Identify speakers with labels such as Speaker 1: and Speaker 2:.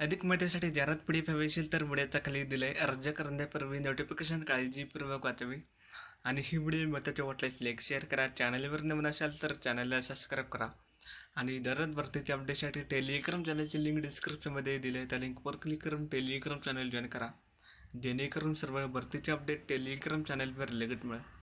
Speaker 1: अधिक माहितीसाठी जाहिरात PDF हवी असेल तर व्हिडिओचा खाली दिलंय. अर्ज करण्यापूर्वी नोटिफिकेशन काळजीपूर्वक वाचावी. आणि ही व्हिडिओ महत्त्वाची वाटल्यास लाईक शेअर करा. चॅनलवर नवीन असाल तर चॅनलला सबस्क्राईब करा. आणि दररोज भरतीच्या अपडेटसाठी टेलिग्राम चॅनलची लिंक डिस्क्रिप्शनमध्ये दिली आहे. त्या लिंकवर क्लिक करून टेलिग्राम चॅनल जॉईन करा, जेणेकरून सर्व भरतीचे अपडेट टेलिग्राम चॅनलवर लगेच मिळेल.